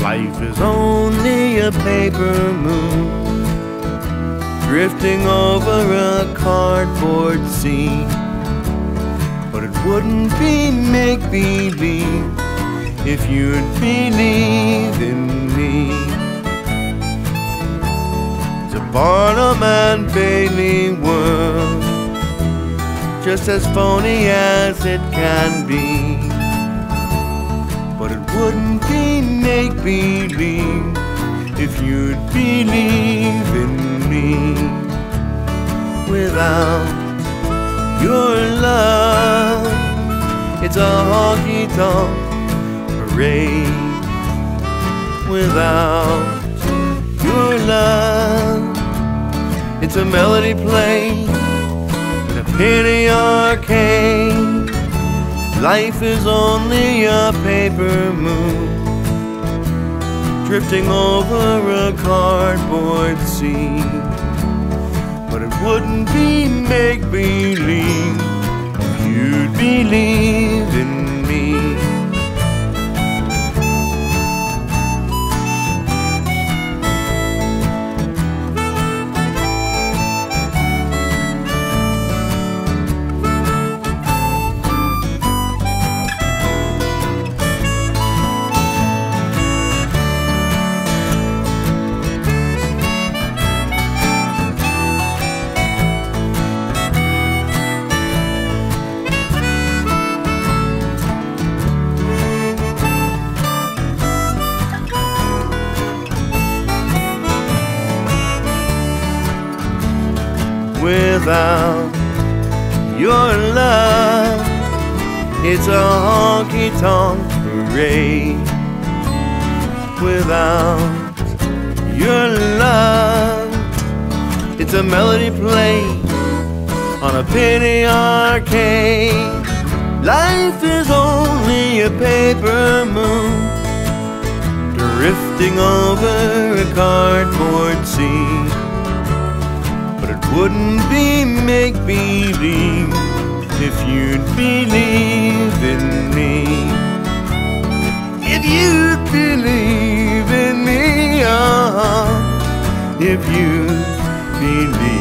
Life is only a paper moon drifting over a cardboard scene. But it wouldn't be make-believe if you'd believe in me. It's a Barnum and Bailey world, just as phony as it can be. But it wouldn't be make-believe if you'd believe in me. Without your love, it's a honky-tonk parade. Without your love, it's a melody played in a penny arcade. Life is only a paper moon drifting over a cardboard scene. But it wouldn't be make-believe if you'd believe in me. Without your love, it's a honky-tonk parade. Without your love, it's a melody played on a penny arcade. Life is only a paper moon drifting over a cardboard scene. Wouldn't be make-believe if you'd believe in me. If you'd believe in me, if you'd believe